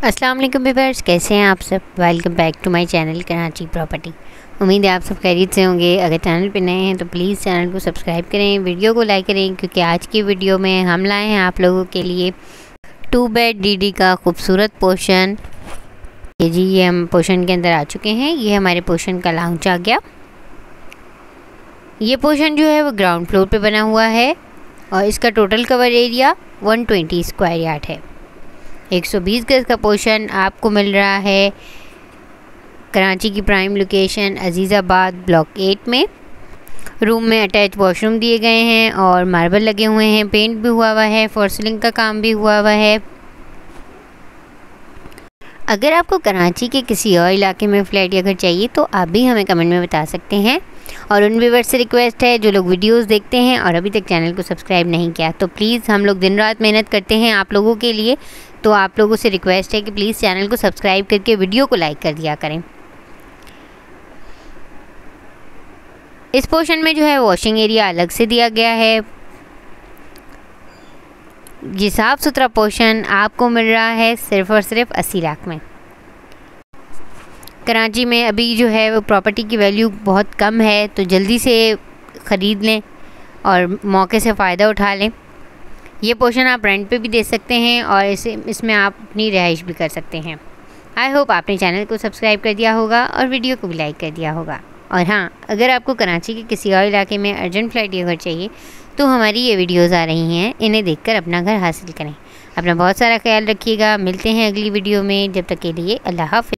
अस्सलाम वालेकुम व्यूअर्स, कैसे हैं आप सब। Welcome back to my channel Karachi property. उम्मीद है आप सब खैरियत से होंगे। अगर चैनल पे नए हैं तो प्लीज़ चैनल को सब्सक्राइब करें, वीडियो को लाइक करें, क्योंकि आज की वीडियो में हम लाए हैं आप लोगों के लिए 2 बेड डीडी का खूबसूरत पोर्शन। ये हम पोर्शन के अंदर आ चुके हैं। ये हमारे पोर्शन का लाउंज आ गया। ये पोर्शन जो है वो ग्राउंड फ्लोर पे बना हुआ है और इसका total cover area 120 square yard है। 120 गज का पोर्शन आपको मिल रहा है कराची की प्राइम लोकेशन अजीज़ाबाद ब्लॉक 8 में। रूम में अटैच वॉशरूम दिए गए हैं और मार्बल लगे हुए हैं, पेंट भी हुआ हुआ है, फॉर सीलिंग का काम भी हुआ हुआ है। अगर आपको कराची के किसी और इलाके में फ्लैट या घर चाहिए तो आप भी हमें कमेंट में बता सकते हैं। और उन व्यूअर्स से रिक्वेस्ट है जो लोग वीडियोस देखते हैं और अभी तक चैनल को सब्सक्राइब नहीं किया, तो प्लीज़, हम लोग दिन रात मेहनत करते हैं आप लोगों के लिए, तो आप लोगों से रिक्वेस्ट है कि प्लीज़ चैनल को सब्सक्राइब करके वीडियो को लाइक कर दिया करें। इस पोर्शन में जो है वॉशिंग एरिया अलग से दिया गया है। ये साफ़ सुथरा पोर्शन आपको मिल रहा है सिर्फ़ और सिर्फ 80 लाख में। कराची में अभी जो है वो प्रॉपर्टी की वैल्यू बहुत कम है, तो जल्दी से ख़रीद लें और मौके से फ़ायदा उठा लें। ये पोर्शन आप रेंट पे भी दे सकते हैं और इसमें आप अपनी रिहाइश भी कर सकते हैं। आई होप आपने चैनल को सब्सक्राइब कर दिया होगा और वीडियो को भी लाइक कर दिया होगा। और हाँ, अगर आपको कराची के किसी और इलाके में अर्जेंट फ्लैट या घर चाहिए तो हमारी ये वीडियोज़ आ रही हैं, इन्हें देखकर अपना घर हासिल करें। अपना बहुत सारा ख्याल रखिएगा। मिलते हैं अगली वीडियो में, जब तक के लिए अल्लाह हाफ़िज़।